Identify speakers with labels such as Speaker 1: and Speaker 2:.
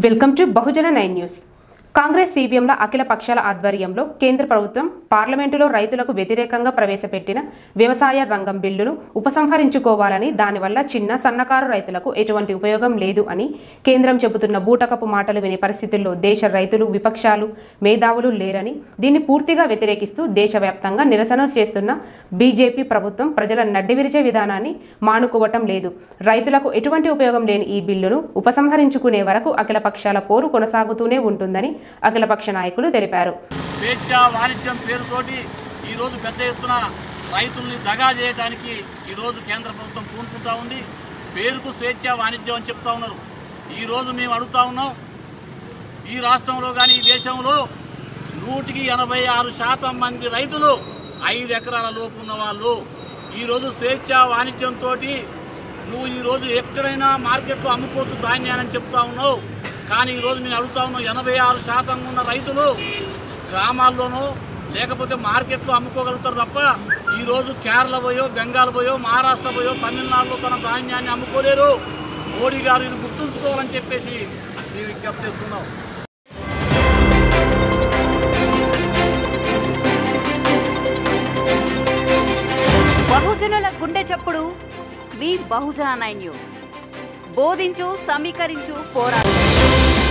Speaker 1: Welcome to Bahujana 9 news. Congress సిపిఎంల అఖిల పక్షాల ఆధ్వర్యంలో కేంద్ర ప్రభుత్వం పార్లమెంటులో రైతులకు వ్యతిరేకంగా ప్రవేశపెట్టిన వ్యవసాయ రంగం బిల్లును ఉపసంహరించుకోవాలని, దానివల్ల చిన్న సన్నకారు రైతులకు ఎటువంటి ఉపయోగం లేదు అని కేంద్రం చెబుతున్న బూటకపు మాటలు వినే పరిస్థితుల్లో దేశ రైతులు, విపక్షాలు, మేధావులు లేరని, దీన్ని పూర్తిగా వ్యతిరేకిస్తూ దేశవ్యాప్తంగా నిరసనలు చేస్తున్న బీజేపీ ప్రభుత్వం ప్రజల నడ్డివిరిచే విధానాన్ని మానుకోవటం లేదు. రైతులకు ఎటువంటి ఉపయోగం లేని ఈ బిల్లును ఉపసంహరించుకునే వరకు అఖిల పక్షాల పోరు కొనసాగుతూనే ఉంటుందని అఖిలపక్ష నాయకులు తెలిపారు.
Speaker 2: స్వేచ్ఛ వాణిజ్యం పేరుతోటి ఈరోజు పెద్ద ఎత్తున రైతుల్ని దగా చేయడానికి ఈరోజు కేంద్ర ప్రభుత్వం పూనుకుంటా ఉంది. పేరుకు స్వేచ్ఛ వాణిజ్యం అని చెప్తా ఉన్నారు. ఈరోజు మేము అడుగుతా ఉన్నాం, ఈ రాష్ట్రంలో కానీ ఈ దేశంలో 186% మంది రైతులు 5 ఎకరాల లోపు ఉన్న వాళ్ళు. ఈరోజు స్వేచ్ఛ వాణిజ్యంతో నువ్వు ఈరోజు ఎక్కడైనా మార్కెట్లో అమ్ముకోవచ్చు ధాన్యాన్ని చెప్తా ఉన్నావు. కానీ ఈరోజు మేము అడుగుతా ఉన్నాం, 86% ఉన్న రైతులు గ్రామాల్లోనూ లేకపోతే మార్కెట్లో అమ్ముకోగలుగుతారు తప్ప ఈరోజు కేరళ పోయో, బెంగాల్ పోయో, మహారాష్ట్ర పోయో, తమిళనాడులో తన ధాన్యాన్ని అమ్ముకోలేరు. మోడీ గారు ఇది గుర్తుంచుకోవాలని చెప్పేసి మేము విజ్ఞప్తి చేస్తున్నాం.
Speaker 3: బహుజనుల గుండె చప్పుడు మీ బహుజన 9 న్యూస్. బోధించు, సమీకరించు, పోరాడు.